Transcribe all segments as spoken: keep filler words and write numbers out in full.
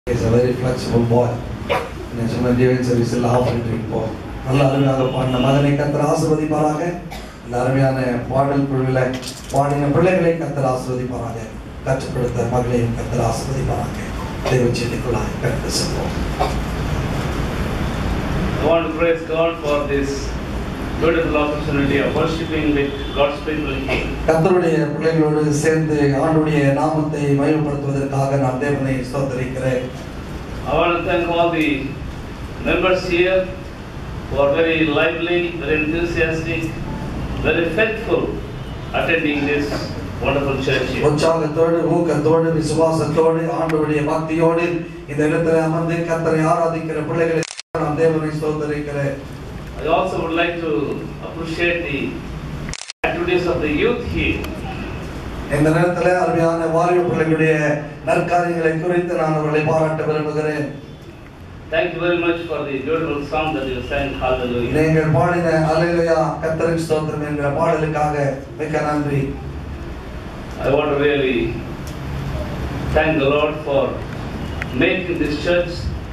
He's a very flexible boy. And so many during service will laugh and drink for. Allah Armiyaga பாடின மகனை கர்த்தர் ஆசீர்வதிப்பாராக. இந்த அருமையான பாடல் குழுவில பாடின பிள்ளைகளை கர்த்தர் ஆசீர்வதிப்பாராக. கற்றுக் கொடுத்த மகளையும் கர்த்தர் ஆசீர்வதிப்பாராக. தேவ செய்திக்குள்ளாய் கடந்து செல்வோம். I want to praise God for this beautiful opportunity of worshiping with God's people here. கர்த்தருடைய பிள்ளைகளோடு சேர்ந்து ஆண்டவருடைய நாமத்தை மகிமைப்படுத்துவதற்காக நான் தேவனை ஸ்தோத்திரிக்கிறேன். I want to thank all the members here who are very lively, very enthusiastic, very faithful attending this wonderful church here. உற்சாகத்தோடு ஊக்கத்தோடு விசுவாசத்தோடு ஆண்டவருடைய பக்தியோடு இந்த இடத்தில் அமர்ந்து கர்த்தரை ஆராதிக்கிற பிள்ளைகளை நான் தேவனை ஸ்தோத்திரிக்கிறேன். I also would like to appreciate the activities of the youth here. இந்த நேரத்தில் அருமையான வாலிப பிள்ளைகளுடைய நற்காரியங்களை குறித்து நான் அவர்களை பாராட்ட விரும்புகிறேன். Thank you very much for the beautiful song that you sang, Hallelujah. நீங்கள் பாடின அல்லேலூயா கர்த்தருக்கு ஸ்தோத்திரம் என்கிற பாடலுக்காக மிக்க நன்றி. I want to really thank the Lord for making this church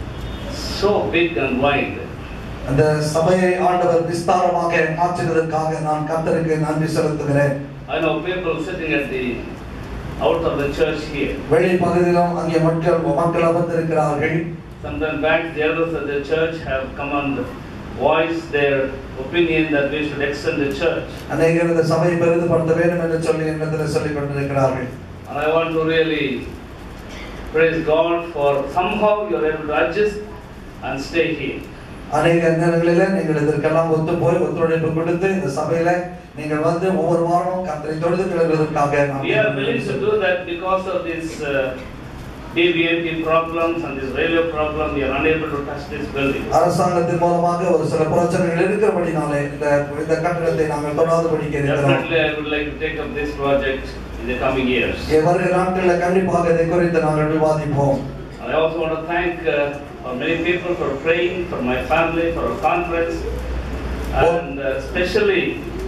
so big and wide. அந்த சபையை ஆண்டவர் விஸ்தாரமாக மாற்றினதற்காக நான் கர்த்தருக்கு நன்றி செலுத்துகிறேன். I know people sitting at the out of the church here. வெளி பகுதியிலும் அங்கே மக்கள் மக்கள் அமர்ந்திருக்கிறார்கள். Sometime back the elders of the church have come and voiced their opinion that we should extend the church. அநேகர் இந்த சபையை பெரிதுபடுத்த வேண்டும் என்று சொல்லி என்னிடத்தில் சொல்லிக் கொண்டிருக்கிறார்கள். And I want to really praise God for somehow you are able to adjust and stay here. அநேக நேரங்களில் நீங்கள் இதற்கெல்லாம் ஒத்து போய் ஒத்துழைப்பு கொடுத்து இந்த சபையில நீங்கள் வந்து ஒவ்வொரு வாரமும் கர்த்தரை தொழுது கொள்வதற்காக we are willing to do that because of this uh, B B M P problems and this railway problem. We are unable to touch this building. அரசாங்கத்தின் மூலமாக ஒரு சில பிரச்சனைகள் இருக்கிறபடினாலே இந்த இந்த கட்டடத்தை நாங்கள் தொடாதபடி இருக்கிறோம். Definitely I would like to take up this project in the coming years. வருகிற நாட்களில் கண்டிப்பாக இதை குறித்து நாங்கள் விவாதிப்போம். I also want to thank uh, for many people for praying for my family, for our conference, and uh, especially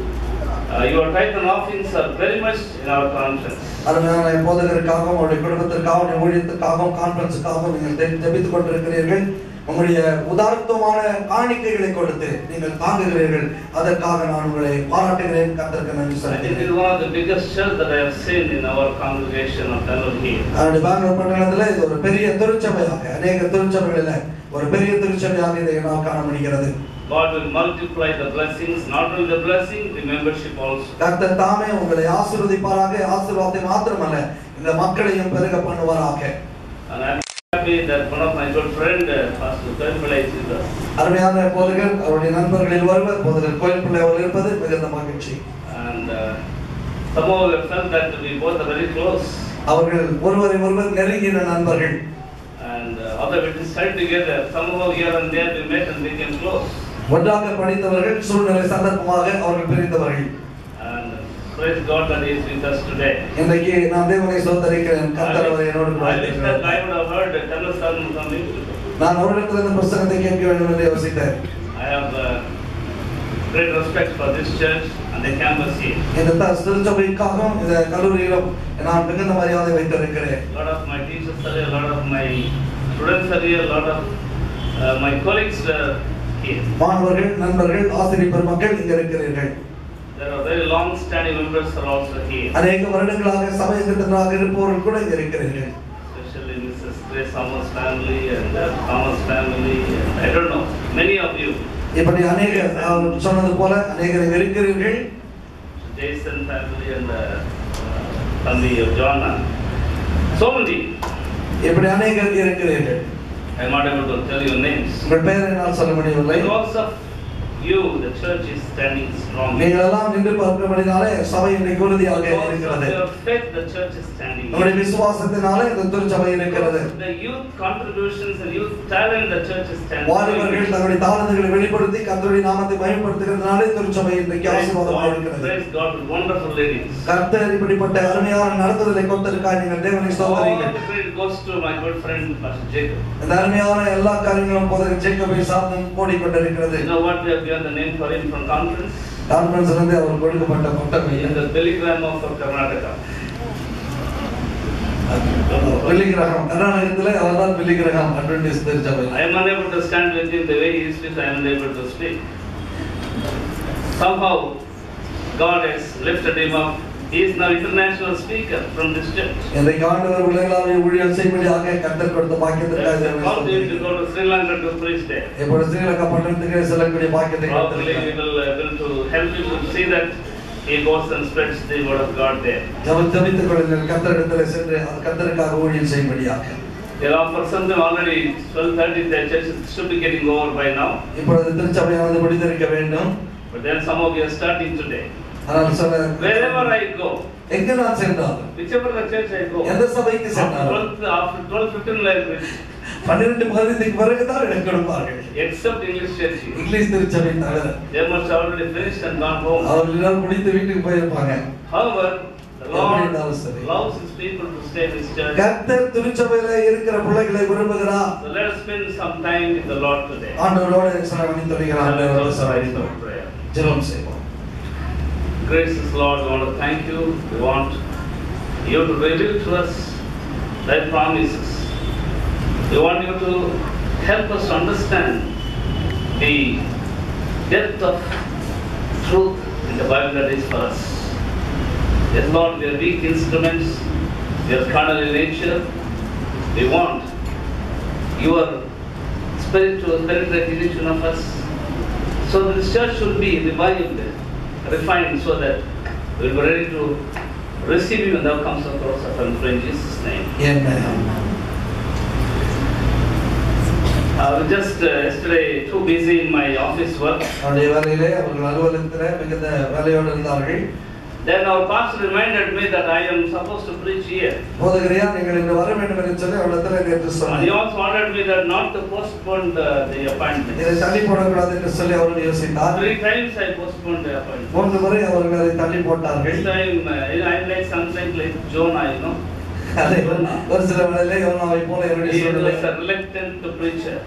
uh, your tithe and offerings are very much in our conference. அருமையான போதகருக்காகவும் உங்களுடைய குடும்பத்திற்காகவும் உங்களுடைய ஊழியத்துக்காகவும் கான்ஃபரன்ஸுக்காகவும் நீங்கள் ஜெபித்துக் கொண்டிருக்கிறீர்கள். உங்களுடைய உதாரணமான காணிக்கைகளை கொடுத்து நீங்கள் தாங்குகிறீர்கள். அதற்காக நான் உங்களை பாராட்டுகிறேன். கர்த்தருக்கு நன்றி சொல்கிறேன். It is one of the biggest church that I have seen in our congregation of Bangalore here. அந்த பெங்களூர் பட்டணத்தில் இது ஒரு பெரிய திருச்சபையாக அநேக திருச்சபைகளில் ஒரு பெரிய திருச்சபையாக இதை நான் காண முடிகிறது. God will multiply the blessings, not only the blessing, the membership also. கர்த்தர் தாமே உங்களை ஆசீர்வதிப்பாராக. ஆசீர்வாதத்தை மாத்திரமல்ல இந்த மக்களையும் பெருக பண்ணுவாராக. And I am happy that one of my good friend uh, Pastor Koilpillai is with us. அருமையான போதகர் அவருடைய நண்பர்களில் ஒருவர் போதகர் கோயில்பிள்ளை அவர்கள் இருப்பது மிகுந்த மகிழ்ச்சி. And uh, somehow we felt that we both are very close. அவர்கள் ஒருவரை ஒருவர் நெருங்கின நண்பர்கள். And uh, although we studied together, somehow here and there we met and became close. ஒன்றாக படித்தவர்கள் சூழ்நிலை சந்தர்ப்பமாக அவர்கள் பிரிந்தவர்கள். And praise God that he is with us today. இன்னைக்கு நான் தேவனை ஸ்தோத்திரிக்கிறேன். கர்த்தர் அவரை என்னோடு கூட இருக்கிறார். I would have heard Tamil sermon from him. நான் அவரிடத்தில் இந்த புத்தகத்தை கேட்க வேண்டும் என்று யோசித்தேன். I have uh, great respect for this church and the campus here. இந்த திருச்சபைக்காகவும் இந்த கல்லூரியிலும் நான் மிகுந்த மரியாதை வைத்திருக்கிறேன். A lot of my teachers are here, a lot of my students are here, a lot of uh, my colleagues are here. மாணவர்கள், நண்பர்கள், ஆசிரியர் பெருமக்கள் இங்க இருக்கிறீர்கள். There are very long standing members are also here. அநேக வருடங்களாக சபை அங்கத்தினராக இருப்பவர்கள் கூட இங்க இருக்கிறீர்கள். Especially Missus Grace Thomas family and uh, Thomas family and I don't know many of you. இப்படி அநேக சொன்னது போல அநேகர் இருக்கிறீர்கள். Jason family and uh, family of John. So many. இப்படி அநேகர் இருக்கிறீர்கள். I am not able to tell your names. உங்கள் பெயரை நான் சொல்ல முடியவில்லை. Because of you, the church is standing strong. நீங்கள் எல்லாம் நின்று பார்க்கிறபடினாலே சபை இன்னைக்கு உறுதியாக இருக்கிறது. Your faith, the church is standing. உங்களுடைய விசுவாசத்தினாலே இந்த திருச்சபை இருக்கிறது. The youth contributions and youth talent, the church is standing. வாலிபர்கள் தங்களுடைய தாளந்துகளை வெளிப்படுத்தி கர்த்தருடைய நாமத்தை மகிமைப்படுத்துகிறதுனாலே திருச்சபை இன்றைக்கு ஆசீர்வாதமாக இருக்கிறது. Praise God with wonderful ladies. கர்த்தர் இப்படிப்பட்ட அருமையான நடத்துதலை கொடுத்திருக்கார். நீங்கள் தேவனை ஸ்தோத்திரியுங்கள். All the credit goes to my good friend Pastor Jacob. இந்த அருமையான எல்லா காரியங்களும் போதகர் ஜேக்கபை சார்ந்து ஓடிக்கொண்டிருக்கிறது. You know what we have given the name for him from conference? கான்ஃபரன்ஸ்ல இருந்து அவர் கொடுக்கப்பட்ட பட்டம் in the telegram of Karnataka. Billy Graham. கர்நாடகத்திலே அவர்தான் Billy Graham அட்வென்டிஸ்ட் திருச்சபை. I am unable to stand with him the way he speaks. I am unable to speak. Somehow, God has lifted him up. He is now international speaker from this church. இன்றைக்கு ஆண்டவர் உலகளாவிய ஊழியம் செய்யும்படியாக கர்த்தர் கொடுத்த பாக்கியத்திற்காக They called him to go to Sri Lanka to preach there. இப்பொழுது ஸ்ரீலங்கா பட்டணத்துக்கு செல்லக்கூடிய பாக்கியத்தை Probably we will uh, will to help him to see that he goes and spreads the word of God there. ஜெபம் ஜெபித்துக் கொள்ளுங்கள் கர்த்தரிடத்தில் சென்று கர்த்தருக்காக ஊழியம் செய்யும்படியாக. They are for some time already twelve thirty. The church should be getting over by now. இப்பொழுது திருச்சபையானது முடிந்திருக்க வேண்டும். But then some of you are starting today. ஆனால் சொல்ல Wherever I go, எங்க நான் சென்றாலும் whichever the church I go, எந்த சபைக்கு சென்றாலும் after twelve fifteen like பன்னிரண்டு பதினைந்துக்கு பிறகுதான் எனக்கு கொடுப்பார்கள். except English church. இங்கிலீஷ் திருச்சபை தவிர. They must have already finished and gone home. அவர்கள் எல்லாம் முடித்து வீட்டுக்கு போயிருப்பாங்க. However, the Lord loves his people to stay in his church. கர்த்தர் திருச்சபையிலே இருக்கிற பிள்ளைகளை விரும்புகிறார். So let us spend some time with the Lord today. ஆண்டவரோடு செலவழித்து வருகிறார். ஜெபம் செய்வோம். Gracious Lord, we want to thank you. We want you to reveal to us thy promises. We want you to help us understand the depth of truth in the Bible that is for us. Yes, Lord, we are weak instruments. We are carnal in nature. We want your spirit to penetrate each one of us. So that this church should be revived, refined, so that we will be ready to receive you when thou comes across us. In Jesus' name. Amen. I was just uh, yesterday too busy in my office work. அவருடைய வேலையிலே அவர்கள் அலுவலகத்திலே மிகுந்த வேலையோடு இருந்தார்கள். Then our pastor reminded me that I am supposed to preach here. போதகரையா நீங்கள் இன்று வர வேண்டும் என்று சொல்லி அவரிடத்தில் நேற்று And சொன்னார். he also wanted me that not to postpone the, the appointment. இதை தள்ளி போடக்கூடாது என்று சொல்லி அவர் யோசித்தார். Three times I postponed the appointment. மூன்று முறை அவர்கள் அதை தள்ளி போட்டார்கள். This time uh, I am like something like Jonah, you know. அதை ஒரு சில வேளையிலே யோனாவை போல என்னுடைய He சூழ்நிலை. was a reluctant to preacher.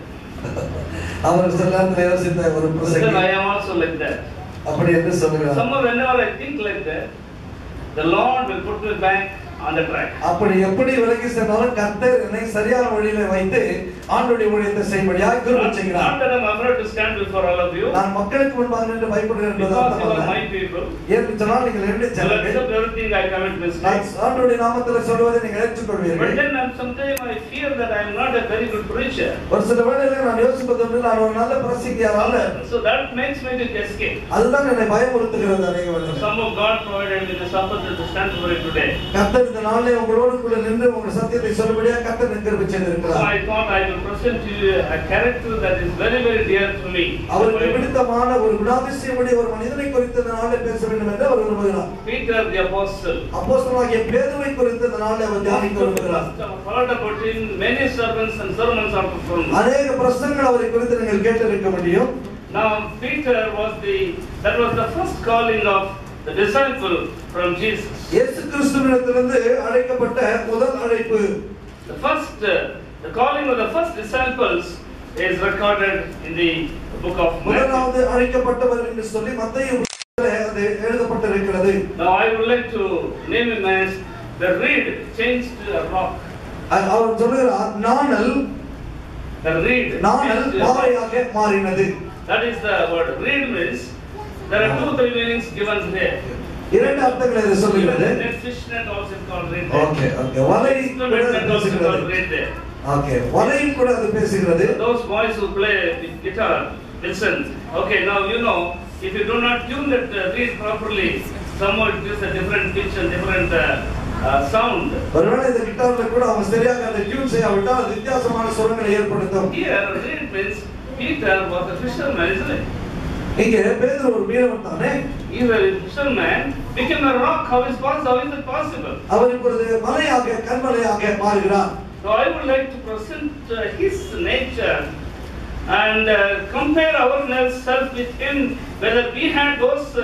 அவர் சில நேரத்தில் யோசித்த ஒரு பிரசங்கி. I am also like that. அப்படி என்று சொல்லுகிறார். Somehow whenever I think like that, the Lord will put me back on the track. அப்படி எப்படி விலகி சென்றாலும் கர்த்தர் என்னை சரியான வழியிலே வைத்து ஆண்டவருடைய ஊழியத்தை செய்யும்படியாக கிருபை செய்கிறார். Not that I am afraid to stand before all of you. நான் மக்களுக்கு முன்பாக நின்று பயப்படுகிறேன் என்பது Because you are அர்த்தமல்ல. my people. ஏன் சொன்னால் நீங்கள் என்னுடைய You ஜனங்கள். accept everything I commit mistakes. ஆண்டவருடைய நாமத்தில் சொல்வதை நீங்கள் ஏற்றுக்கொள்வீர்கள். But then sometimes I fear that I am not a very good preacher. ஒரு சில வேளையிலே நான் யோசிப்பது ஒன்று, நான் ஒரு நல்ல பிரசங்கியார் அல்ல. So that makes me to escape. அதுதான் என்னை பயமுறுத்துகிறது அநேக வேளைகளில். Some of God provided me this opportunity to stand for it today. கர்த்தர் இந்த நாளிலே உங்களோடு கூட நின்று உங்கள் சத்தியத்தை சொல்லும்படியாக கர்த்தர் எனக்கு கிருபை So செய்திருக்கிறார். I thought I will present to you a character that is very very dear to me. அவருக்கு பிடித்தமான ஒரு குணாதிசயமுடைய ஒரு மனிதனை குறித்து இந்த நாளிலே பேச வேண்டும் என்று அவர் விரும்புகிறார். Peter the apostle. அப்போஸ்தலனாகிய பேதுருவை குறித்து இந்த நாளிலே அவர் தியானிக்க விரும்புகிறார். Heard about him many sermons and sermons are performed. அநேக பிரசங்கங்கள் அவரை குறித்து நீங்கள் கேட்டிருக்க முடியும். Now Peter was the that was the first calling of the disciple from Jesus. இயேசு கிறிஸ்துவிடத்திலிருந்து அழைக்கப்பட்ட முதல் அழைப்பு. The first uh, the calling of the first disciples is recorded in the book of Matthew. முதலாவது அழைக்கப்பட்டவர் என்று சொல்லி மத்தேயு புத்தகத்திலே அது எழுதப்பட்டிருக்கிறது. Now I would like to name him as the reed changed to a rock. அவர் சொல்கிறார் நாணல் The reed நாணல் changed to a rock. பாறையாக மாறினது. That is the word. Reed means there are two three meanings given here. இரண்டு அர்த்தங்களை இது சொல்கிறது. Net fish net also called reed. Okay okay வலை Instrument net also called reed there. Okay வலையும் கூட அது பேசுகிறது. Those boys who play the guitar, listen. Okay, now you know if you do not tune that uh, reed properly, somehow it gives a different pitch and different uh, uh, sound. ஒருவேளை இந்த கிட்டார்ல கூட அவங்க சரியாக அந்த tune செய்யாவிட்டால் அது வித்தியாசமான சுரங்களை ஏற்படுத்தும். Here reed means Peter was a fisherman, isn't it? இங்கே பேதுரு ஒரு மீனவன் தானே. He was a fisherman, became a rock. How is possible? How is it possible? அவர் இப்பொழுது மலையாக கண்மலையாக மாறுகிறார். So I would like to present uh, his nature and uh, compare ourselves with him, whether we had those uh,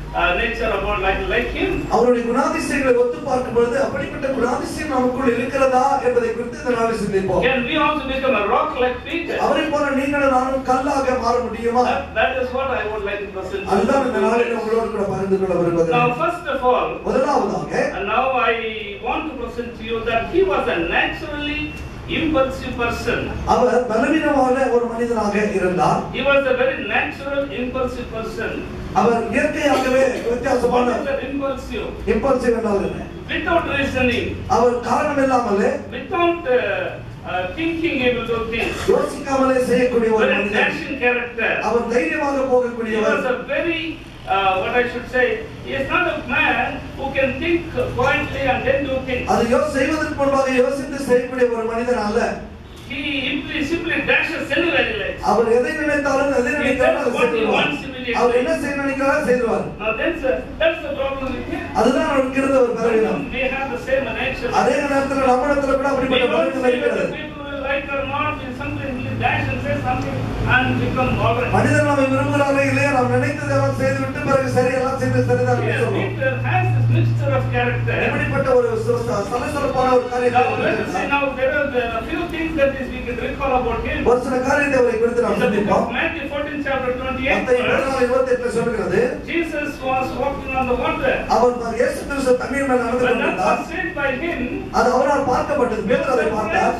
uh, nature about like like him. அவருடைய குணாதிசயங்களை ஒத்து பார்க்கும் பொழுது அப்படிப்பட்ட குணாதிசயம் நமக்குள் இருக்கிறதா என்பதை குறித்து இந்த நாளில் சிந்திப்போம். Can we also become a rock like Peter? அவரை போல நீங்களும் நானும் கல்லாக மாற முடியுமா? That is what I would like to present. அதுதான் இந்த நாளில் உங்களோடு கூட பகிர்ந்து கொள்ள விரும்புகிறேன். Now first of all, முதலாவதாக, and now I want to present to you that he was a naturally impulsive person. அவர் பலவீனமான ஒரு மனிதனாக இருந்தார். He was a very natural impulsive person. அவர் இயற்கையாகவே வித்தியாசமான impulsive. impulsive என்றால் என்ன? Without reasoning. அவர் காரணம் இல்லாமலே, without uh, uh, thinking able to think. யோசிக்காமலே செய்யக்கூடிய ஒரு Very மனிதன். dashing character. அவர் தைரியமாக He போகக்கூடியவர். was a very uh, what I should say, he is not a man who can think quietly and then do things. அது யோ செய்வதற்கு முன்பாக யோசித்து செய்யக்கூடிய ஒரு மனிதன் அல்ல. He simply, simply dashes anywhere he likes. அவர் எதை நினைத்தாலும் எதை நினைத்தாலும் அதை செய்வார். அவர் என்ன செய்ய நினைக்கிறாரோ செய்வார். Now that's a, that's the problem with him. அதுதான் அவருக்கு இருந்த ஒரு பலவீனம். We have the same nature. அதே நேரத்தில் நம்மிடத்தில் கூட அப்படிப்பட்ட பலவீனம் இருக்கிறது. Like or not, something will dash and say something and become alright. மனிதர் நாம விரும்புகிறாரோ இல்லையோ நாம் நினைத்ததெல்லாம் செய்து விட்டு பிறகு சரி எல்லாம் செய்து சரிதான் என்று சொல்றோம். Peter has this mixture of character. எப்படிப்பட்ட ஒரு சலசலப்பான ஒரு காரியத்தை now there are a few things that is we can recall about him. ஒரு சில காரியத்தை அவரை குறித்து நாம் சிந்திப்போம். Matthew fourteen chapter twenty-eight. மத்தேயு பதினான்கு இருபத்தெட்டு சொல்கிறது, Jesus was walking on the water. அவர் இயேசு கிறிஸ்து தண்ணீர் மேல் நடந்து கொண்டிருந்தார். Seen by him. அது அவரால் பார்க்கப்பட்டது. பேதுரு அதை பார்த்தார்.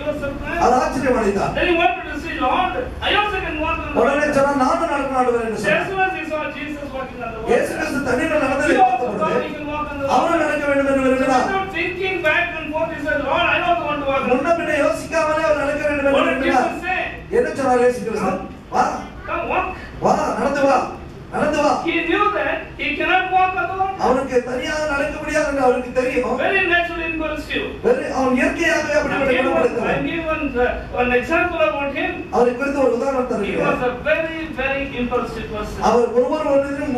அது ஆச்சரியம் அடைந்தார். Then he wanted to see Lord. I also can walk on the water. உடனே சொன்னார், நானும் நடக்க ஆண்டவரே என்று சொன்னார். As soon as he saw Jesus walking on the water. இயேசு கிறிஸ்து தண்ணீர் மேல் நடந்ததை பார்த்தபோது அவரும் நடக்க வேண்டும் என்று விரும்பினார். Without thinking back and forth, he said, Lord, I also want to walk. முன்ன பின்ன யோசிக்காமலே அவர் நடக்க வேண்டும் என்று விரும்பினார். என்ன சொன்னார் இயேசு கிறிஸ்து? வா, Come walk. வா, நடந்து வா, நடந்து வா. He knew that he cannot walk alone. அவனுக்கு தனியாக நடக்க முடியாது என்று அவருக்கு தெரியும். Very natural impulsive. வெறும் அவன் இயற்கையாகவே அப்படிப்பட்ட குணமுடையவன். I give one uh, one example about him. அவரை குறித்து ஒரு உதாரணம் He தருகிறேன். was a very very impulsive person. அவர் ஒவ்வொரு ஒன்றிலும்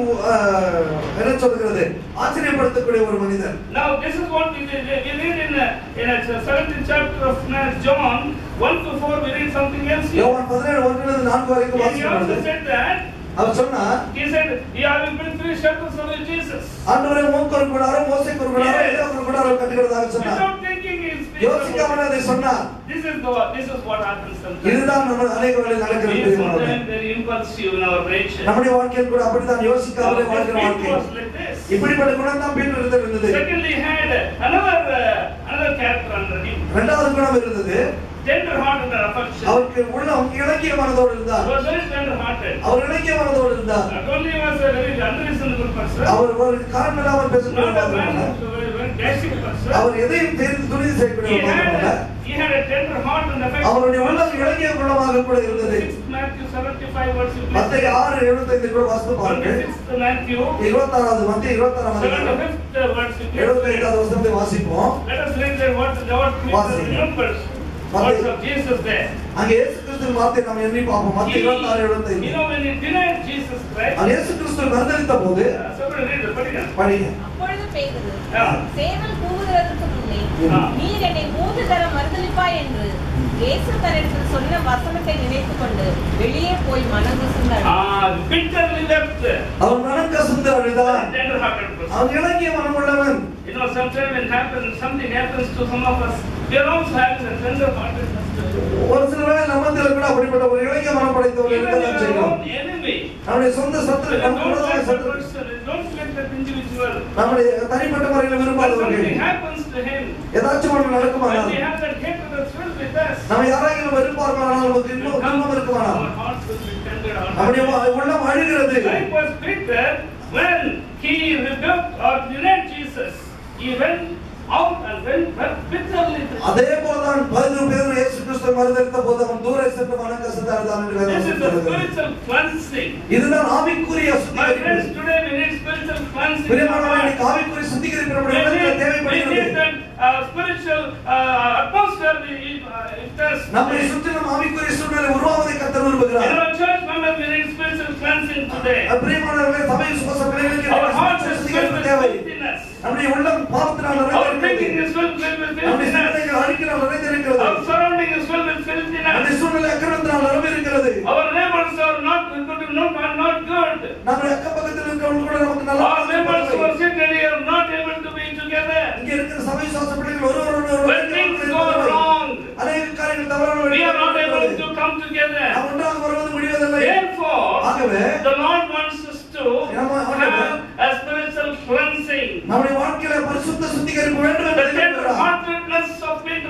என்ன சொல்கிறது, ஆச்சரியப்படுத்தக்கூடிய ஒரு மனிதர். Now this is what we read in a, in a seventeenth chapter of John one to four. We read something else. யோவான் பதினேழு ஒன்றிலிருந்து நான்கு வரைக்கும் He also வாசிக்கிறோம். said that. அவர் சொன்னார், He said, "Yeah, I will build three shelters for Jesus." ஆண்டவரே மூக்கு ஒரு கூடாரம், மோசேக்கு ஒரு கூடாரம், எலியாவுக்கு ஒரு கூடாரம் கட்டுகிறதாக சொன்னார். Without thinking, he speaks. யோசிக்காமலே அதை சொன்னார். This is the this is what happens sometimes. இதுதான் நம்ம அநேக வேளையில் We நடக்கிறது. are sometimes very impulsive in our nature. நம்முடைய வாழ்க்கையில் கூட அப்படித்தான் யோசிக்காமலே வாழ்கிற வாழ்க்கை. It was like this. இப்படிப்பட்ட குணம் தான் பீட்டர் இருந்தது. Secondly, he had another uh, another character under him. இரண்டாவது குணம் இருந்தது, Tender hearted and affection. அவருக்கு உள்ளம் இலக்கிய மனதோடு இருந்தார். He was very tender hearted. அவர் இலக்கிய மனதோடு இருந்தார். Not only was a very unreasonable person. அவர் ஒரு காரணம் இல்லாமல் பேசக்கூடிய Not a man மனிதன். who was a very dashing person. அவர் எதையும் தெரிந்து துணிந்து செய்யக்கூடிய He மனிதன் அல்ல. had he had a tender heart and affection. அவருடைய உள்ளம் இலக்கிய குணமாக கூட இருந்தது. Matthew seventy-five verse. மத்தேயு ஆறு எழுபத்தைந்து கூட வாசித்து பாருங்கள். Matthew இருபத்தாறாவது மத்தேயு இருபத்தாறாம் அதிகாரம் seventy-fifth verse. எழுபத்தைந்தாவது வசனத்தை வாசிப்போம். Let us read the words the Lord remembers. Words of Jesus there. அங்கே இயேசு கிறிஸ்துவின் வார்த்தை நாம் எண்ணி பார்ப்போம். மத்தேயு இருபத்தாறு எழுபத்தைந்து. You know when he denied Jesus Christ. அந்த இயேசு கிறிஸ்து மறுதலித்த போது somebody read the படிங்க. படிங்க. அப்பொழுது பேதுரு ஆ. சேவல் கூவுகிறதற்கு முன்னே ஆ. நீர் என்னை மூன்று தரம் மறுதலிப்பாய் என்று இயேசு தன்னிடத்தில் சொன்ன வசனத்தை நினைத்துக் கொண்டு வெளியே போய் மனம் கசந்தார். Ah, bitterly left. அவன் மனம் கசந்து அழுதான். Tender hearted person. அவன் இலக்கிய மனம் உள்ளவன். You know, sometimes when happens, something happens to some of us, we are also having a tender heartedness. ஒரு சில வேளை நம்மத்தில் கூட அப்படிப்பட்ட ஒரு இலக்கிய மனம் படைத்தவர்கள் Even இருக்கத்தான் your செய்யும். own enemy. நம்முடைய சொந்த சத்துரு, Don't நம்ம select that சத்துரு, person. Don't select that individual. நம்முடைய தனிப்பட்ட முறையில் When விரும்பாதவர்கள். something happens to him, ஏதாச்சும் ஒன்று when நடக்குமானால், we have that hatred that's filled with us, நம்ம யாராவது வெறுப்பார்களானால் நமக்கு இன்னும் துன்பம் இருக்குமானால், our hearts will be tender. நம்முடைய உள்ளம் அழுகிறது. Likewise, Peter, when he rebuked or denied Jesus, he went out and went bitterly. அதே போலதான் பதினொரு பேர் இயேசு கிறிஸ்துவை மறுதலித்த போது அவன் தூர சென்று மனம் கசந்து அழுதான் என்று வேதம் This is the சொல்கிறது. spiritual cleansing. இதுதான் ஆவிக்குரிய My சுத்திகரிப்பு. friends, today we need spiritual cleansing. பிரியமானவர்களே, இன்னைக்கு ஆவிக்குரிய சுத்திகரிப்பு நம்முடைய We உள்ளத்தில் need, we தேவைப்படுகிறது. need that uh, spiritual uh, atmosphere. We, uh, if there's நம்மை சுற்றிலும் ஆவிக்குரிய சூழ்நிலை உருவாவதை கர்த்தர் விரும்புகிறார். in our church members, we need spiritual cleansing today. பிரியமானவர்களே, சபை சுவாச பிள்ளைகளுக்கு Our hearts are filled சுத்திகரிப்பு with தேவை. filthiness. நம்முடைய உள்ளம் பாவத்தினால் Our thinking நிறைந்திருக்கிறது. is filled with நம்முடைய filthiness. சிந்தனைகள் அழுக்கினால் நிறைந்திருக்கிறது. Our surrounding is filled with filthiness. நம்முடைய சூழ்நிலை அக்கிரமத்தினால் நிரம்பியிருக்கிறது. Our neighbors are not good, not, not good. நம்முடைய அக்கம் பக்கத்தில் இருக்கிறவங்க கூட நமக்கு நல்ல போலவே the Lord wants us to have a spiritual cleansing. நம்முடைய வாழ்க்கையில பரிசுத்த சுத்திகரிப்பு வேண்டும் என்று The விரும்புகிறார். heartedness of Peter.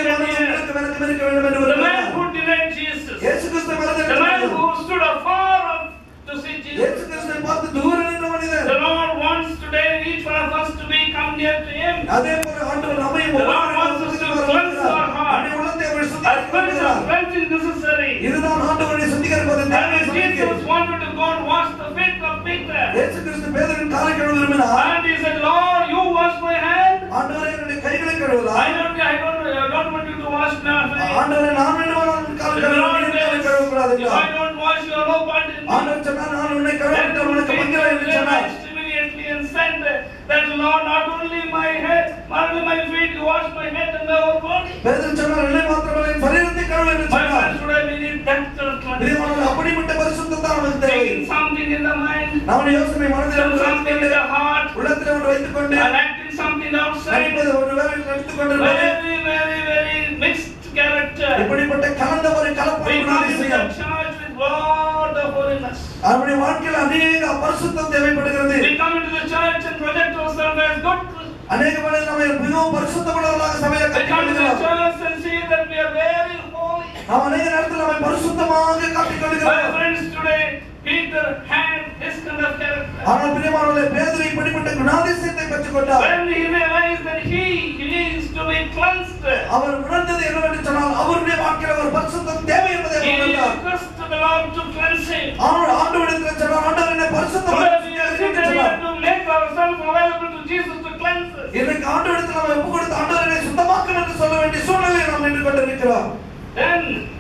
The The man who denied Jesus. இயேசு கிறிஸ்துவை மறந்து The man who stood afar off to see Jesus. இயேசு கிறிஸ்துவை பார்த்து தூரம் நின்ற மனிதன். The Lord wants today each one of us to be come near to Him. அதே போல ஆண்டவர் நம்மையும் The Lord wants us to cleanse our heart. நம்முடைய உள்ளத்தை அவர் A சுத்திகரிக்க spiritual விரும்புகிறார். cleansing necessary. இதுதான் ஆண்டவருடைய சுத்திகரிப்பதன் And தேவை. when Jesus wanted to go and wash the feet of Peter, இயேசு கிறிஸ்து பேதுருவின் காலை கழுவ விரும்பினார். and he said, Lord, you wash my hand. ஆண்டவரே என்னுடைய கைகளை கழுவலாம். I don't, I don't, I don't want you to wash my feet. ஆண்டவரே நான் வேண்டுமானால் உன் காலை கழுவ Lord என் காலை says, கழுவக்கூடாது if I என்றார். don't wash your no part in me, ஆண்டவர் சொன்னார் நான் உன்னை கழுவ then விட்டால் உனக்கு மங்கில என்று சொன்னார். immediately and said that Lord, not only my head, not only my feet, you wash my head and my whole body. பேதுரு சொன்னார் என்னை மாத்திரமல்ல என் சரீரத்தை கழுவ என்று My சொன்னார். friends, today we need that sort of cleansing. பிரியமானவர்களே, அப்படிப்பட்ட பரிசுத்தம் தான் நமக்கு தேவை. Taking something in the mind, நம்முடைய யோசனை மனதில் something in the heart, உள்ளத்தில் ஒன்று வைத்துக் கொண்டு and acting something outside. நடிப்பது ஒரு வேலையில் நடித்துக் கொண்டிருப்பது Very, very, very mixed character. இப்படிப்பட்ட கலந்த ஒரு We கலப்பான come into விஷயம். the church with lot of holiness. நம்முடைய வாழ்க்கையில் அநேக பரிசுத்தம் தேவைப்படுகிறது. We come into the church and project ourselves as good Christians. அநேக வேளை நம்ம மிகவும் பரிசுத்தமுள்ளவர்களாக சபையில We come to the காட்டிக்கொள்கிறோம். church and see that we are very holy. நாம் அநேக நேரத்தில் நம்மை பரிசுத்தமாக My காட்டிக்கொள்கிறோம். friends, today Peter had this kind of character. ஆனால் பிரியமானவர்களே, பேதுரு இப்படிப்பட்ட குணாதிசயத்தை பெற்றுக் கொண்டார். When he realized that he needs to be cleansed, அவர் உணர்ந்தது என்னவென்று சொன்னால் அவருடைய வாழ்க்கையில் ஒரு பரிசுத்தம் தேவை என்பதை he அவர் உணர்ந்தார். requested the Lord to cleanse him. அவர் ஆண்டவரிடத்தில் சொன்னார், ஆண்டவர் என்னை பரிசுத்தமாக Today we are sitting here to make ourselves available to Jesus to cleanse us. இன்றைக்கு ஆண்டவரிடத்தில் நாம் ஒப்புக் கொடுத்து ஆண்டவர் என்னை சுத்தமாக்கும் என்று சொல்ல வேண்டிய சூழ்நிலையில் நாம் நின்று கொண்டிருக்கிறோம். Then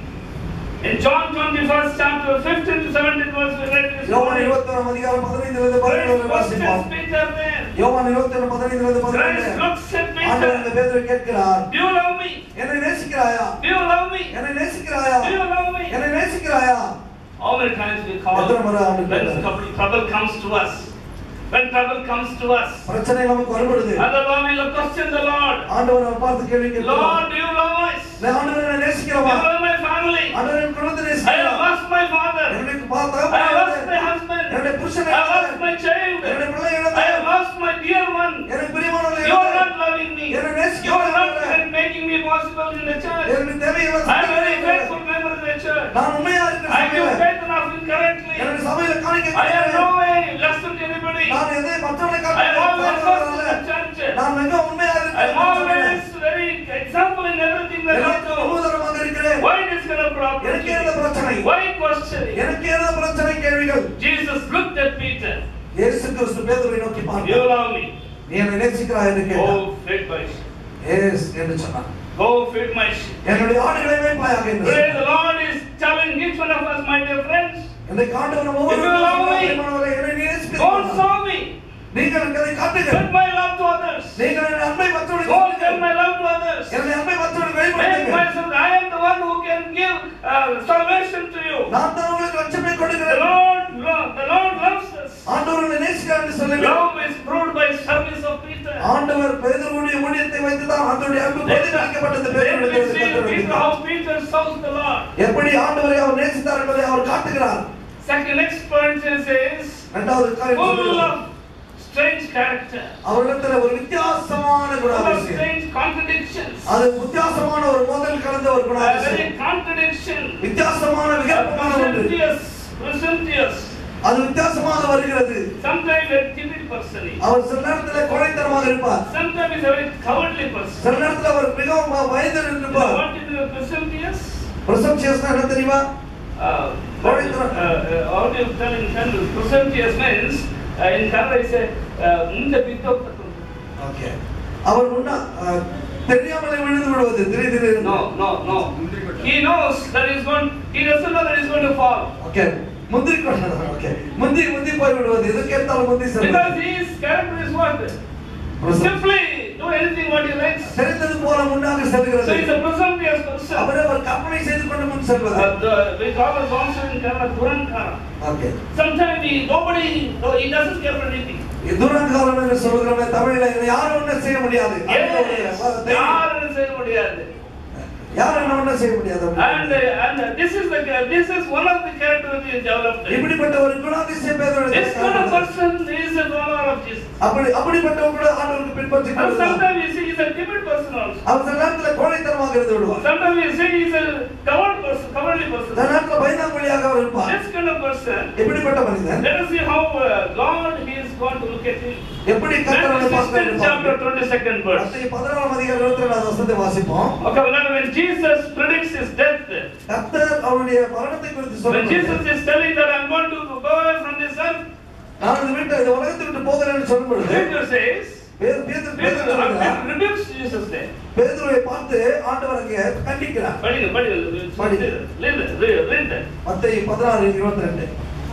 in John twenty-first chapter fifteen to seventeen verse we read this யோவான் morning. இருபத்தொன்றாம் அதிகாரம் பதினைந்து முதல் பதினேழு வரை வாசிப்போம். Christ Peter there. யோவான் இருபத்தொன்று பதினைந்து முதல் பதினேழு. Christ looks at ஆண்டவர் இந்த Peter. பேதுருவை கேட்கிறார், Do you love me? என்னை நேசிக்கிறாயா? Do you love me? என்னை நேசிக்கிறாயா? Do you love me? என்னை நேசிக்கிறாயா? How many times we call எத்தனை முறை ஆண்டு when கேட்கிறார்? trouble trouble comes to us? When trouble comes to us, பிரச்சனை நமக்கு வரும்பொழுது and the Lord will question the Lord. ஆண்டவர் நம்மை பார்த்து கேள்வி கேட்கிறார். Lord, do you love us? நான் ஆண்டவரை என்னை Do நேசிக்கிறவா? you love my family? ஆண்டவரை என் குடும்பத்தை I have நேசிக்கிறவா? lost my father. எனக்கு பார்த்தா I have lost my husband. என்னுடைய புருஷனை I have lost my child. என்னுடைய பிள்ளை I இழந்தேன். have lost my dear one. எனக்கு பிரியமானவர்களை You are இழந்தேன். not loving me. என்னை You are நேசிக்கிறவர்களே. not making me possible in the church. என்னுடைய தேவைகளை I am very சந்திக்கிறவர்களே. faithful member of the church. நான் உண்மையா இருக்கிற I give சபையில faith and offering correctly. என்னுடைய சபையில காணிக்கை I have கொடுக்கிறேன். no way less than anybody. நான் எதை மற்றவர்களை I am always first in காட்டுகிறேன். the church. நான் மிக உண்மையா I am always very example in everything that I do. முழுவதுமாக இருக்கிறேன். Why this kind of problem? எனக்கு என்ன பிரச்சனை? Why questioning? எனக்கு என்ன பிரச்சனை கேள்விகள்? Jesus looked at Peter. இயேசு கிறிஸ்து பேதுருவை நோக்கி You பார்த்தார். love me. நீ என்னை நேசிக்கிறாய் என்று கேட்டார். Go feed my sheep. Yes என்று சொன்னார். Go feed my sheep. என்னுடைய ஆடுகளை மேய்ப்பாயாக என்று Today சொன்னார். the Lord is telling each one of us, my dear friends, இன்றைக்கு ஆண்டவர் நம்ம If you love me, ஒவ்வொருவரும் என்னை go நேசிக்கிறீர்கள். show me. நீங்கள் எனக்கு அதை காட்டுங்கள். Send my love to others. நீங்கள் என் அன்பை மற்றவர்களுக்கு Go tell சொல்லுங்கள். my love to others. என்னுடைய அன்பை மற்றவர்களுக்கு Make வெளிப்படுத்துங்கள். myself, I am the one who can give uh, salvation to you. நான் தான் உங்களுக்கு ரட்சிப்பை The கொடுக்கிறேன். Lord, lo- the Lord loves us. ஆண்டவர் என்னை நேசிக்கிறார் என்று சொல்லுங்கள். Love is proved by service of Peter. ஆண்டவர் பேதுருவுடைய ஊழியத்தை வைத்து தான் ஆண்டவருடைய அன்பு Then பிரதிபலிக்கப்பட்டது. then we பேதுருவுடைய see Peter, how Peter serves the Lord. எப்படி ஆண்டவரை அவர் நேசித்தார் என்பதை அவர் காட்டுகிறார். Second, next point is, is இரண்டாவது காரியம் full சொல்லுகிறார். of strange character, அவரிடத்தில் ஒரு வித்தியாசமான full of குணாதிசயம். strange contradictions, அது வித்தியாசமான ஒரு மோதல் கலந்த ஒரு a குணாதிசயம். very contradiction, வித்தியாசமான விகற்பமான ஒன்று. presumptuous, presumptuous, அது வித்தியாசமாக வருகிறது. sometimes a timid person, அவர் சில நேரத்தில் கோழைத்தனமாக இருப்பார். sometimes a very cowardly person. சில நேரத்தில் அவர் மிகவும் பயந்து You know இருப்பார். what is the presumptuous? பிரசம்சியஸ்னா என்ன தெரியுமா? Uh, uh, uh, how do you tell in Tamil? Presumptuous means uh, in Kannada I say munde bittokattu. Okay. அவர் முன்னா தெரியாமலே விழுந்து விடுவது திடீர் திடீர். No, no, no. He knows that he is going. He doesn't know that he is going to fall. Okay. முந்திரி கொண்டா. Okay. முந்தி முந்தி போய் விடுவது. இது கேட்டாலும் முந்தி Because செல்வது. his character is what? Simply do anything what he likes. தெரிந்தது போல முன்னாக So செல்கிறது. he is a presumptuous person. அவரே ஒரு கற்பனை செய்து கொண்டு முன் செல்வது. Uh, the, we call us also in Kannada Durankara. Okay. Sometimes he nobody no, he doesn't care for anything. துரங்காரன் என்று சொல்கிறோமே தமிழ்ல யாரும் ஒன்றும் செய்ய முடியாது. Yes, யாரும் செய்ய முடியாது. யாரும் என்ன ஒன்றும் செய்ய முடியாது. And uh, and uh, this is the this is one of the characteristics developed. இப்படிப்பட்ட ஒரு குணாதிசயம் பேதுருவுடைய This kind of person is a follower of Jesus. அப்படி அப்படிப்பட்டவங்க கூட ஆண்டவருக்கு பின்பற்றினார். And sometimes we see he is a timid person also. அவர் சில நேரத்துல கோழைத்தனமாக இருந்து விடுவார். Sometimes we say he is a coward person, cowardly person. சில நேரத்துல பயந்தாங்குழியாக அவர் இருப்பார். This kind of person. இப்படிப்பட்ட மனிதன். Let us see how uh, God he is going to look at him. எப்படி கர்த்தரை பார்க்கிறார். Chapter twenty-second verse. மத்தேயு பதினாறாம் அதிகாரம் இருபத்தி இரண்டாவது வசனத்தை வாசிப்போம். Okay, when Jesus predicts his death, கர்த்தர் அவருடைய மரணத்தை குறித்து சொல்றார். when Jesus is telling that I am going to go away from this earth, நான் இந்த வீட்டை இந்த உலகத்தை விட்டு போகிறேன்னு சொல்லும் பொழுது Peter says, பேதுரு பேதுரு Peter பேதுரு rebukes Jesus there. பேதுருவை பார்த்து ஆண்டவர் அங்கே கண்டிக்கிறார். படிங்க படிங்க read read read மத்தேயு பதினாறு இருபத்தி இரண்டு.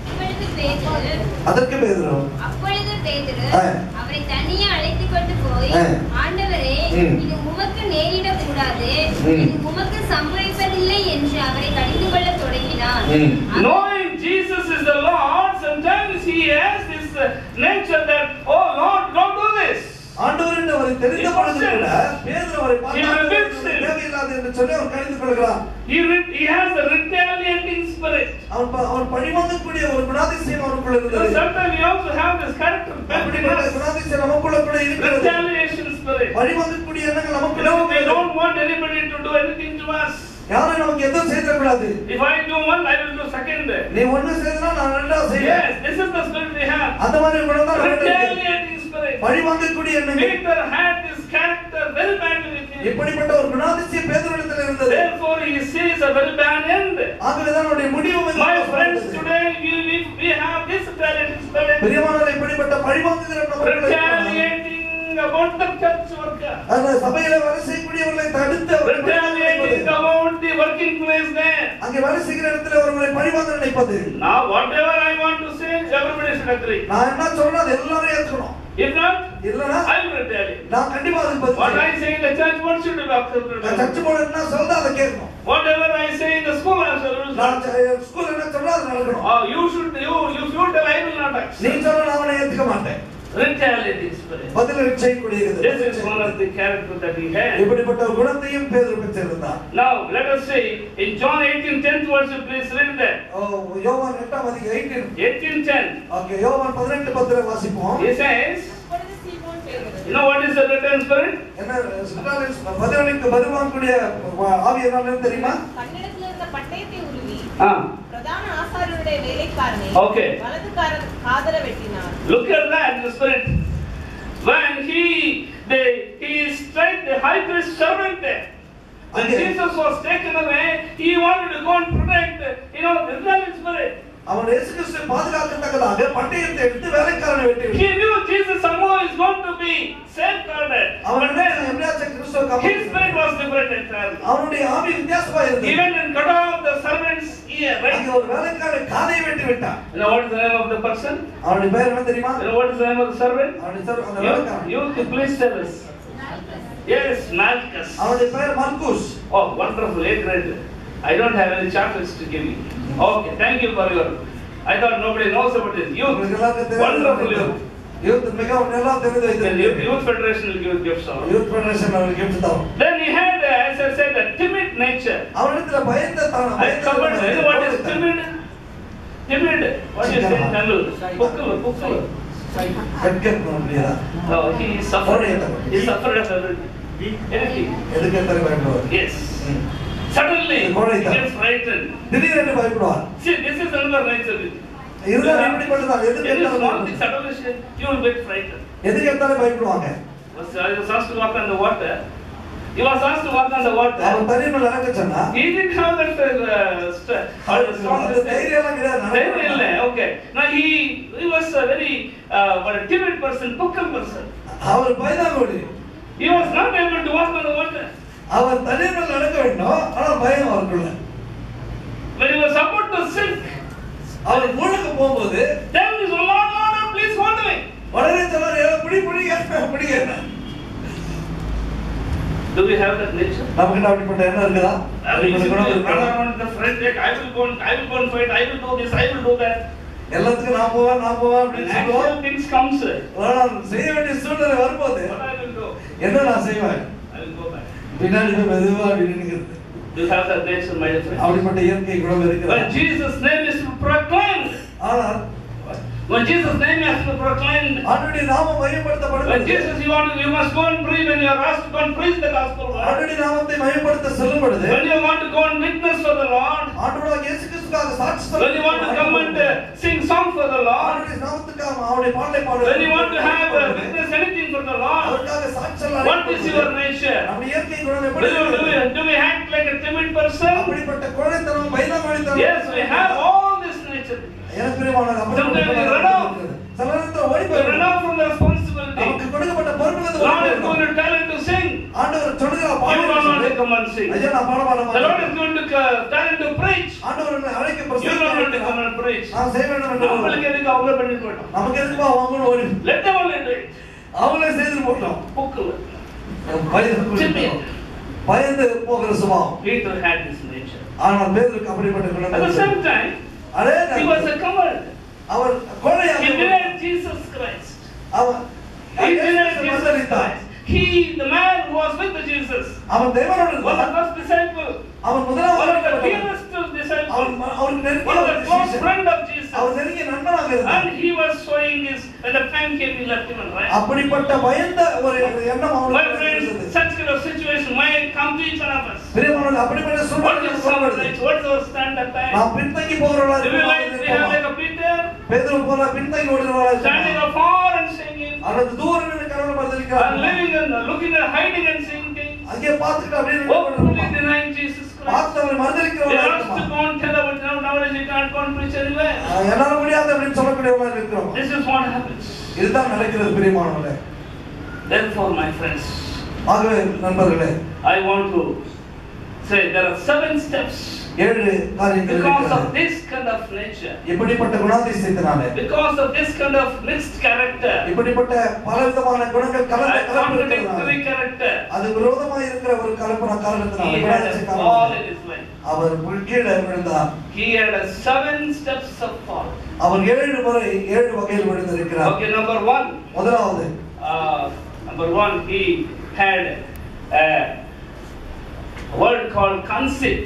அதற்கு பேதுரு அப்பொழுது பேதுரு அவரை தனியே அழைத்துக் கொண்டு போய் ஆண்டவரே இது உமக்கு நேரிட கூடாது இது உமக்கு சம்பவிப்பதில்லை என்று அவரை கடிந்து கொள்ள தொடங்கினார். Knowing Jesus is the Lord, sometimes he has this nature that oh Lord, don't do this. ஆண்டவரின் அவரை தெரிந்த பொழுது கூட பேதுரு அவரை பார்த்து தேவையில்லாத என்று சொல்லி அவர் கடிந்து கொள்கிறார். He he has a retaliating spirit. அவன் அவன் பழிவாங்கக்கூடிய ஒரு குணாதிசயம் அவருக்குள்ள இருந்தது. Sometimes we also have this character. அப்படிப்பட்ட குணாதிசயம் நமக்குள்ள கூட இருக்கிறது. Retaliation spirit. பழிவாங்கக்கூடிய எண்ணங்கள் நமக்குள்ள No, we don't want anybody to do anything to us. யாரும் நமக்கு எதுவும் செய்ய கூடாது. If I do one, I will do second. நீ ஒன்னு செய்தனா நான் ரெண்டாவது செய்வேன். Yes, this is the spirit we have. அந்த மாதிரி குணம் தான் நமக்கு இருக்கு. Retaliating spirit. பழிவாங்கக்கூடிய எண்ணங்கள். Peter had this character very badly with him. இப்படிப்பட்ட ஒரு குணாதிசயம் பேதுருவிடத்தில் இருந்தது. Therefore he sees a very bad end. ஆகவேதான் அவருடைய முடிவு மிகவும் My friends, today we we, we have this retaliating spirit. பிரியமானவர்களே, இப்படிப்பட்ட பழிவாங்குகிற நமக்குள்ள Retaliating about the church worker. அந்த சபையில வேலை செய்யக்கூடியவர்களை தடுத்து Retaliating about the working place there. அங்கே வேலை செய்கிற இடத்துல ஒருவரை பழிவாங்க நினைப்பது. Now whatever I want to say, everybody should agree. நான் என்ன சொல்றேன் அது எல்லாரும் ஏத்துக்கணும். If not, இல்லனா I will retaliate. நான் கண்டிப்பா அதுக்கு பதில் What I say in the church, what should be accepted? நான் சர்ச் போல என்ன சொல்றேன் அதை கேட்கணும். Whatever I say in the school, I shall நான் ஸ்கூல்ல என்ன சொல்றேன் அது நடக்கணும். Oh, you should you you should tell I will not accept. நீ சொல்ற நான் அவனை ஏத்துக்க மாட்டேன். Retaliating spirit. பதில் செய்யக்கூடியது. This is one of the character that he had. இப்படிப்பட்ட குணத்தையும் பேதுரு பெற்றிருந்தார். Now let us see in John eighteen tenth verse, please read that. ஓ யோவான் எட்டாம் அதிகாரம் eighteen eighteen ten. ஓகே யோவான் பதினெட்டு பத்துல வாசிப்போம். He says, அப்பொழுது சீமோன் பேதுரு, you know what is the return spirit? என்ன சிட்டாலிஸ் பதினெட்டுக்கு பதிவாங்கக்கூடிய ஆவி என்னன்னு தெரியுமா? தன்னிடத்தில் இருந்த பட்டயத்தை உருவி Ah. பிரதான ஆசாரியருடைய வேலைக்காரனை Okay. வலதுகார காதர வெட்டினார். Look at that, the spirit. When he they he struck the high priest servant there. When Okay. Jesus was taken away, he wanted to go and protect, you know, the rebellious spirit. அவன் இயேசு கிறிஸ்துவை பாதுகாக்கத்தக்கதாக பட்டயத்தை எடுத்து வேலைக்காரனை வெட்டி He knew Jesus somehow is going to be safeguarded. அவன் But then எப்படியாச்சும் கிறிஸ்துவை his காப்பாற்ற spirit was different entirely. அவனுடைய ஆவி வித்தியாசமா He இருந்தது. went and cut off the servant's ear, right? அங்கே ஒரு வேலைக்காரன் காதை வெட்டி விட்டான். You know what is the name of the person? அவனுடைய பேர் என்ன தெரியுமா? You know what is the name of the servant? அவனுடைய பேர் அந்த You, வேலைக்காரன். you please tell us. Yes, Malchus. அவனுடைய பேர் மல்குஸ். Oh, wonderful, eighth grade. I don't have any chocolates to give you. Okay, thank you for your. I thought nobody knows about this. Youth, உங்களுக்கு எல்லாருக்கும் தெரியும். wonderful youth. Youth மிகவும் நல்லா தெரிந்து The வைத்திருக்கிறது. youth, youth federation will give gifts out. Youth federation அவருக்கு gift தரும். Then he had, uh, as I said, a timid nature. அவனிடத்துல பயந்த தனம். I covered. You know what is timid? Timid. What do you say, Tamil? Pukkul, pukkul. கட்கட் முடியாதா? No, he suffered. He suffered of everything. Anything. எதுக்கு எத்தனை பயப்படுவார்? Yes. Suddenly, he Kodaitha. gets frightened. திடீரென்று பயப்படுவார். See, this is another nature. இதுதான் இப்படிப்பட்டதான். எதுக்கு It is எடுத்தாலும் one thing, suddenly you will get frightened. எதுக்கு எடுத்தாலும் பயப்படுவாங்க. Was I was asked to walk on the water. He was asked to walk on the water. அவன் தண்ணியில் நடக்க சொன்னா He didn't have that uh, st- uh, strong அந்த தைரியம் எல்லாம் கிடையாது. Then நடக்க இல்லை, okay. Now he he was a very uh, what a timid person, pukkal person. Our பயந்தாங்கோடி. He was not able to walk on the water. அவர் தண்ணியில் நடக்க வேண்டும். ஆனா பயம் அவருக்குள்ள. When he was about to sink, அவர் மூழ்க போகும்போது then he said, Lord, Lord, Lord, please hold me. உடனே சொன்னார், "ஏ புடி புடிங்க, புடிங்க." Do we have that nature? நமக்கு அப்படிப்பட்ட எண்ணம் இருக்குதா? I will அப்படிப்பட்ட குணம் run இருக்குதா? around the front deck. I will go and I will go and fight. I will do this. I will do that. எல்லாத்துக்கும் நான் போவேன், நான் போவேன் When அப்படின்னு சொல்லுவோம். actual things comes, ஆனால் செய்ய வேண்டிய சூழ்நிலை வரும்போது what I will do? என்ன நான் செய்வேன்? I will go back. பின்னாடி போய் மெதுவா அப்படி நின்னுக்கிறது. Do you have that nature, my dear friend? அப்படிப்பட்ட இயற்கை குணம் இருக்கிறது. When Jesus' name is proclaimed, ஆனால் when Jesus' name has been proclaimed, அவருடைய நாமம் when மகிமைப்படுத்தப்படுகிறது. Jesus, you want to, you must go and preach. When you are asked to go and preach the gospel, அவருடைய நாமத்தை மகிமைப்படுத்த செல்லும் பொழுது, when you want to go and witness for the Lord, ஆண்டவராகிய இயேசு கிறிஸ்துவுக்காக சாட்சி சொல்ல, when you want to come and uh, sing song for the Lord, அவருடைய நாமத்துக்காக அவருடைய பாடலை பாட, when you want to have uh, witness anything for the Lord, அவருக்காக சாட்சி சொல்ல, what is your nature? நம்முடைய இயற்கை குணம் Do எப்படி you, do இருக்கிறது? we, do we act like a timid person? அப்படிப்பட்ட கோழைத்தனம் பயந்தாங்கொழித்தனம். Yes, we have all this nature. எனக்கு பிரியமானவர்களே, அப்படிப்பட்ட Sometimes we run குணம் off. இருக்கிறது. சில நேரத்தில் ஓடி We run போய்விடுவோம். off from the responsibility. நமக்கு கொடுக்கப்பட்ட பொறுப்புகள் Lord ஓடி is going போய்விடும். to tell him to sing. ஆண்டவர் சொல்லுகிறார் You don't want பாடுங்கள். to come and sing. ஐயா நான் பாட பாட The Lord மாட்டேன். is going to uh, tell him to preach. ஆண்டவர் என்னை அழைக்க You don't want to come பிரசங்கிக்க and preach. நான் செய்ய வேண்டும் என்று நம்மளுக்கு எதுக்கு அவங்கள பண்ணிட்டு போயிட்டோம். நமக்கு எதுக்குப்பா அவங்களும் ஓடி Let them only do it. அவங்களே செய்து போட்டோம். புக்கு. பயந்து பயந்து போகிற சுபாவம். Peter had this nature. ஆனால் பேதுருக்கு அப்படிப்பட்ட குணம் At the இருந்தது. same time, அதே he was நேரத்தில் a coward. Our கோழையாக He denied Jesus Christ. Our He denied Jesus மறுதலித்தார். Christ. He, the man who was with the Jesus, அவன் தேவனோடு was the இருந்தார். first disciple. அவன் One முதலாவது of the அவன் dearest disciples. அவருக்கு நெருங்கிய One of ஒரு the close சிஷ்யன். friend of Jesus. அவர் நெருங்கிய நண்பனாக இருந்தார். And he was showing his, when the time came, he left him and ran. அப்படிப்பட்ட பயந்த ஒரு எண்ணம் My அவனுக்கு friends, இருந்தது. such kind of situation might come to each one of us. பிரியமானவர்களே, அப்படிப்பட்ட What is சூழ்நிலை our சொல்வது. right? What is our stand at time? நாம் பின்தங்கி போகிறவர்களாக Do we like, we have like இருப்போமா? a Peter, பேதுரு போல பின்தங்கி ஓடுகிறவர்களாக standing இருப்போமா? afar and singing, அல்லது தூரம் நின்று கடவுளை and மறுதலிக்கிறார்கள். living and looking and hiding and saying things, அங்கே பார்த்துட்டு அப்படியே நின்று openly கொண்டிருப்போம். denying Jesus Christ. பார்த்தவரை They மறுதலிக்கிறவர்களாக asked இருப்போமா? to go and tell about now, nowadays you can't go and preach anywhere. ஆஹ், என்னால முடியாது அப்படின்னு சொல்லக்கூடியவர்களாக இருக்கிறோம். This is what happens. இதுதான் நடக்கிறது பிரியமானவர்களே. Therefore, my friends, ஆகவே நண்பர்களே, I want to say there are seven steps ஏழு காரியங்கள் because இருக்கிறது. of this kind of nature, இப்படிப்பட்ட குணாதிசயத்தினாலே, because of this kind of mixed character, இப்படிப்பட்ட பலவிதமான குணங்கள் கலந்த and கலப்பு contradictory இருக்கிறதுனாலே, character, அது விரோதமாக இருக்கிற ஒரு கலப்பன காரணத்தினாலே, he had குணாதிசய a fall காரணத்தினாலே, in his life. அவர் கீழே விழுந்தார். He had a seven steps of fall. அவர் ஏழு முறை ஏழு வகையில் விழுந்திருக்கிறார். Okay, number one, முதலாவது uh, number one, he had a word called conceit.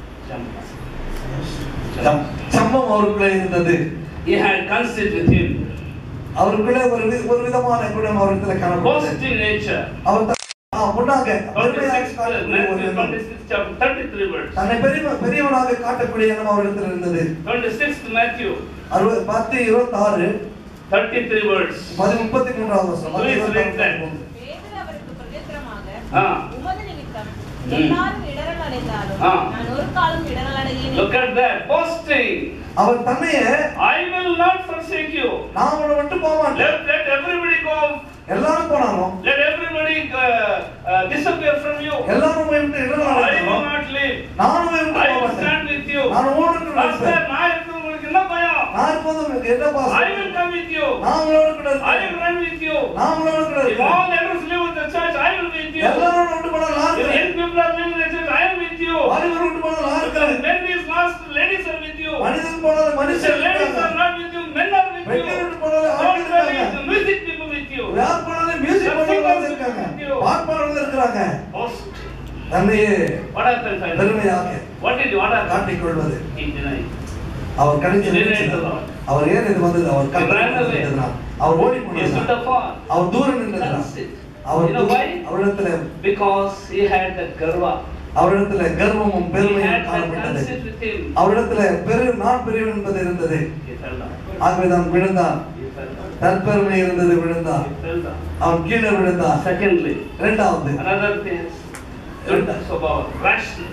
சம்- சம்பம் அவருக்குள்ளே இருந்தது. He had conceit with him. அவருக்குள்ளே ஒரு வி- ஒரு விதமான குணம் அவரிடத்துல காணப்பட்டது. Boasting nature. அவர் த- ஆ, முன்னாக பெருமையாக twenty-six, காட்டக்கூடிய ஒரு Matthew எண்ணம். twenty-six, chapter thirty-three verse. தன்னை பெரிய பெரியவனாக காட்டக்கூடிய எண்ணம் அவரிடத்தில் இருந்தது. twenty-sixth Matthew, அறுபது பத்து இருபத்தாறு thirty-three verse. பதி முப்பத்தி மூன்றாவது வசனம். பத்து, Please read that. இருபத்தாறு. பேதுரு அவருக்கு பிரதியுத்தரமாக, Ah. உமது நிமித்தம் ம். எல்லாரும் இடறல் அடைந்தாலும் ஆ. நான் ஒரு காலம் இடறல் அடையேன் Look at that, boasting. அவர் தன்னையே I will not forsake you. நான் உன்னை விட்டு போக மாட்டேன். Let, let everybody go. எல்லாரும் போனாலும் Let everybody uh, uh, disappear from you. எல்லாரும் உம்மை விட்டு I will இடலாம். not leave. நானும் உம்மை விட்டு I போக will மாட்டேன். stand with you. நான் உங்களோடு கூட Pastor, இருப்பேன். நான் இருக்கிறது உங்களுக்கு என்ன பயம்? நான் இருப்பதும் உங்களுக்கு என்ன பாசம்? I will come with you. நான் உங்களோடு கூட I இருப்பேன். will run with you. நான் உங்களோடு கூட If இருப்பேன். all others live with the church, I will be with you. எல்லாரும் விட்டு போனால் நான் If இருக்கிறேன். young people are living in the church, I am with you. வாலிபர் விட்டு போனால் நான் இருக்கிறேன். When these last ladies are with you, மனிதன் போனாலும் the மனுஷன் ladies இருக்காங்க. are not with you, men are with you. பெண்கள் விட்டு போனாலும் Don't ஆண்கள் worry, இருக்காங்க. the music people with you. யார் போனாலும் மியூசிக் பண்ணுறவங்க இருக்காங்க. பாட்பாடுறவங்க இருக்காங்க. Boast. தன்னையே What happened finally? பெருமையாக What did what happened? காட்டிக் கொள்வது. He denied. அவர் கடைசி He denied நினைச்சது. the Lord. அவர் ஏன் இது வந்தது? அவர் He ran away. கட்டளையிட்டதுனால். அவர் ஓடி He stood போனார். afar. அவர் தூரம் நின்றார். That's it. Our You know why? அவரிடத்துல Because he had that garva. அவரிடத்துல கர்வமும் He பெருமையும் had that காணப்பட்டது. conceit with him. அவரிடத்துல பெரு நான் பெரியவன் என்பது இருந்தது. He fell down. ஆகவேதான் விழுந்தான். He fell down. தற்பெருமை இருந்தது, விழுந்தான். He fell down. அவன் கீழே விழுந்தான். Secondly, இரண்டாவது another thing is good about rashness.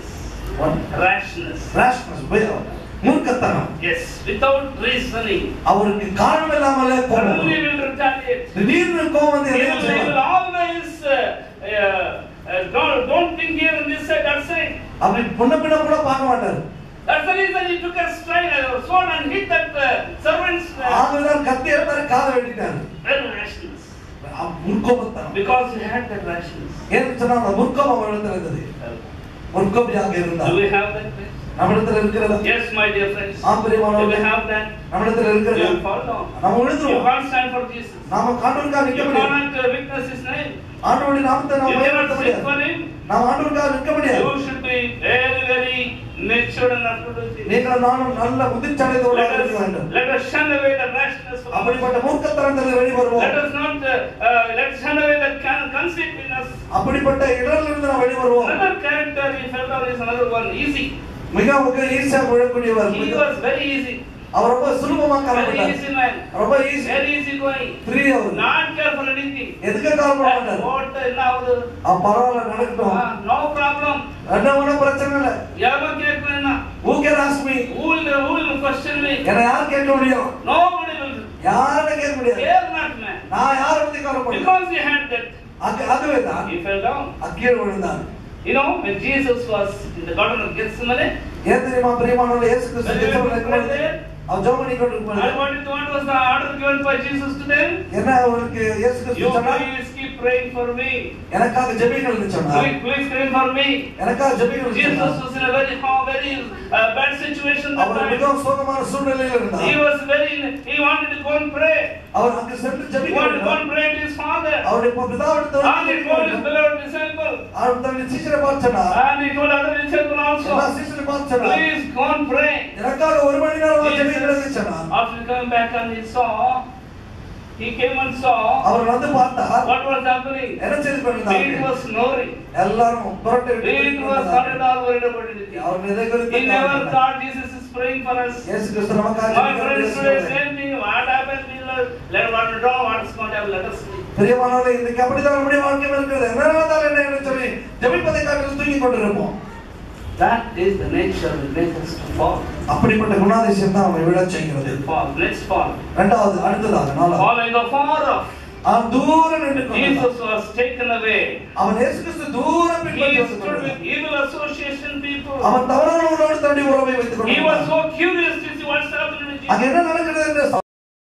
Rashness. rashness, பயம், மூர்க்கத்தனம். Yes, without reasoning. அவருக்கு காரணம் இல்லாமலே கோபம் Suddenly வரும். will retaliate. திடீர்னு கோபம் வந்து He எதையும் will, he will செய்வார். always uh, uh, uh, don't, don't think here on this side, that side. அப்படி முன்ன பின்ன கூட பார்க்க மாட்டார். That's the reason he took a strike, a sword and hit that uh, servant's uh, ஆகவேதான் கத்தி எடுத்தாரு, காதை வெட்டிட்டாரு. very rashness. அவ் முற்கோபத்தனம். Because he had that rashness. ஏன்னு சொன்னா அந்த முற்கோபம் அவரிடத்தில் இருந்தது. முற்கோபியாக இருந்தார். Do we have that place? நம்மிடத்தில் இருக்கிறதா? Yes, my dear friends. ஆம் பிரியமானவர்களே. Do we have that? நம்மிடத்தில் You இருக்கிறதா? will fall down. நம்ம You விழுந்துருவோம். can't stand for Jesus. நாம காண்டவருக்காக நிற்க You முடியாது. cannot uh, witness his name. ஆண்டவருடைய நாமத்தை நாம் You cannot பயன்படுத்த sing முடியாது. for him. நாம் ஆண்டவருக்காக நிற்க முடியாது. You should be very, very matured and appropriate. நீங்கள் நானும் நல்ல முதிர்ச்சியடைந்தவர்களாக Let இருக்க us, வேண்டும். let us shun away the rashness of அப்படிப்பட்ட மூர்க்கத்தனத்திலிருந்து வெளிவருவோம். Let us not, uh, uh, let us shun away that con- conceit in us. அப்படிப்பட்ட இடரிலிருந்து நாம் வெளிவருவோம். Another character he felt out is another one, easy. மிக மிக ஈஸியாக விழக்கூடியவர். He was very easy. அவர் ரொம்ப சுலபமாக Very காணப்பட்டார். easy man. ரொம்ப easy. Very easy going. Free அவர். Not care for anything. எதுக்கு கவலைப்பட மாட்டார். What என்ன ஆகுது? ஆ பரவாயில்ல நடக்கட்டும். No problem. என்ன ஒன்றும் பிரச்சனை இல்லை. யாரும் கேட்கணும்னா Who can ask me? who will who will question me? என்னை யார் கேட்க முடியும்? Nobody will. யாருமே கேட்க முடியாது. Care not man. நான் யாரை பத்தி கவலைப்படுறேன்? Because he had that. அங்க அதுவே தான் He fell down. அக்கீழ விழுந்தார். You know, when Jesus was in the Garden of Gethsemane, ஏன் தெரியுமா பிரியமானவர்களே, இயேசு கிறிஸ்து When they were ஜெபத்தில் இருக்கும்போது அவர் ஜெபம் பண்ணி கொண்டிருக்கும் I wanted to what was the order given by Jesus to them? என்ன அவருக்கு இயேசு கிறிஸ்து You சொன்னார்? please keep praying for me. எனக்காக ஜெபிக்கணும்னு சொன்னார். Please, please pray for me. எனக்காக ஜெபிக்கணும்னு Jesus சொன்னார். was in a very how very uh, bad situation that our time. மிகவும் சோகமான சூழ்நிலையில் He இருந்தார். was very he wanted to go and pray. அவர் அங்கு சென்று He ஜெபிக்க wanted to go வேண்டும். and pray to his father. அவருடைய பிதாவிடத்தில் And he told his beloved disciple. அவர் தன்னுடைய சீஷரை பார்த்து சொன்னார். And he told other disciples எல்லா also. சீஷரை பார்த்து சொன்னார். Please go and pray. எனக்காக ஒரு மணி நேரம் ஜெபிக்கணும்னு சொன்னார். After coming back and he saw, he came and saw அவர் வந்து பார்த்தார். what was happening. என்ன செய்து It கொண்டிருந்தார்கள்? was snoring. எல்லாரும் புரட்டை விட்டு It was not at all worried about anything. அவர் எதை குறித்து He never கவலைப்படவில்லை. thought Jesus is praying for us. இயேசு கிறிஸ்து நமக்காக My friends today ஜெபிக்கிறார். same thing. What happened? We learn. Let what we know. What is going to happen? Let us see. பிரியமானவர்களே, இன்னைக்கு அப்படிதான் நம்முடைய வாழ்க்கையில் இருக்கிறது. என்ன நடந்தாலும் என்ன என்று சொல்லி ஜெபிப்பதை காட்டிலும் தூங்கிக் கொண்டிருப்போம். That is the nature that makes us to fall. அப்படிப்பட்ட குணாதிசயம் தான் நம்மை விழச் செய்கிறது. Fall. Let's fall. இரண்டாவது அடுத்ததாக நாலாவது Fall in the far off. அவன் தூரம் நின்று கொண்டிருந்தான். Jesus was taken away. அவன் இயேசு கிறிஸ்து தூரம் He பின்பற்றி வந்து stood கொண்டிருந்தான். with evil association people. அவன் தவறானவர்களோடு தன்னுடைய உறவை வைத்துக் He was கொண்டிருந்தான். so curious to see what's happening with அங்க Jesus. என்ன நடக்கிறது என்று